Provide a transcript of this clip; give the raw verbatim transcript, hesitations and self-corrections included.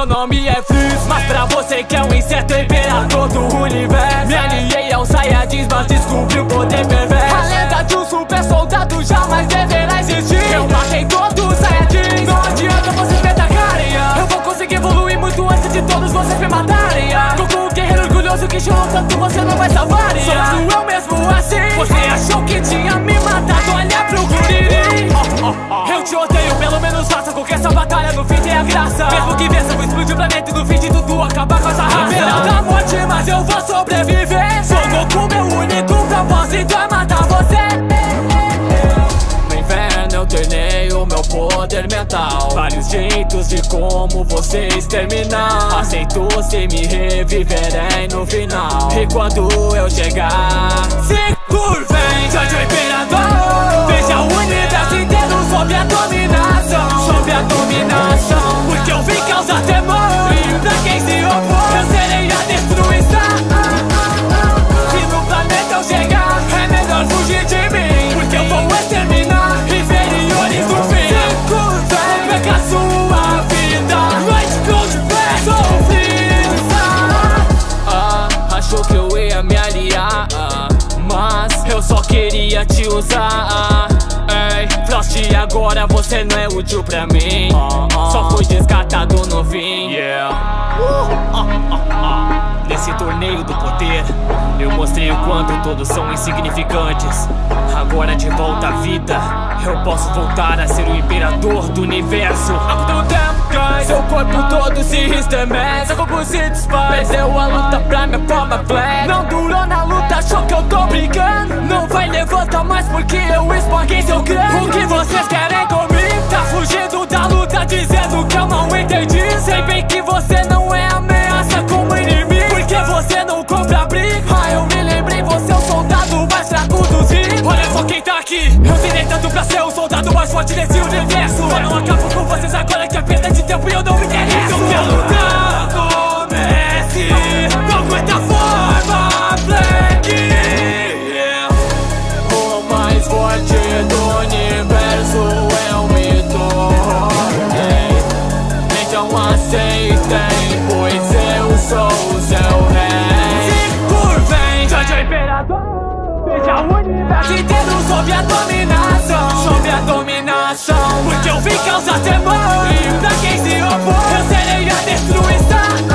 nome é Freeza, mas pra você que é um inseto imperador do universo, me aliei aos Saiyajins, mas descobri o poder perverso. A lenda de um super soldado jamais deverá existir. Eu matei todos os Saiyajins, não adianta vocês me atacarem. Eu vou conseguir evoluir muito antes de todos vocês me matarem. Goku, um guerreiro orgulhoso que chorou tanto, você não vai salvar. Sou eu mesmo assim, você achou que tinha me matado, olha pro guri. Eu te odeio, pelo menos faça com que essa batalha no fim tenha graça. Mesmo que vença, vou explodir o planeta e no fim de tudo acabar com essa raça. Final da morte, mas eu vou sobreviver. Sou Goku, meu único propósito é matar você. No inverno eu treinei o meu poder mental, vários jeitos de como você exterminar. Aceito se me reviverem no final. E quando eu chegar, se curvem, Jojo Imperador. Veja o universo inteiro sob a dominação, sob a dominação. Porque eu vim causar temor, e pra quem se opor, eu serei a destruição. Se no planeta eu chegar, é melhor fugir de mim, porque eu vou exterminar inferiores do fim. Se curvem, perca a sua vida. Right code back, sou Freeza. Ah, achou que eu ia me aliar, ah, mas eu só queria te usar. Ei, Frost, agora você não é útil pra mim. uh, uh. Só fui descartado no fim. Yeah. uh, uh, uh, uh. Nesse torneio do poder, eu mostrei o quanto todos são insignificantes. Agora de volta à vida, eu posso voltar a ser o imperador do universo. Ao tempo cai, seu corpo todo se estremece, seu corpo se desfaz. Perdeu a luta pra minha forma flex. Não durou na luta, achou que eu tô brincando. Não vai levantar mais porque eu esmaguei seu crânio. O que vocês querem comigo? Tá fugindo da luta dizendo que eu não entendi. Sei bem que você não é ameaça como inimigo, porque você não compra briga. Ah, eu me lembrei, você é o soldado mais fraco dos ricos. Olha só quem tá aqui, eu treinei tanto pra ser o soldado mais forte desse universo. Só não acabo com vocês agora que é perda de tempo e eu não me interesso. Eu quero lutar com Messi, não aguenta a forma Black. Yeah. O mais forte do universo é o mito. Yeah. Então aceitem, pois eu sou o seu rei. Se curvem, Jojo Imperador. Veja o universo inteiro sob a dominação, sob a dominação. Porque eu vim causar temor, e pra quem se opor, eu serei a destruição.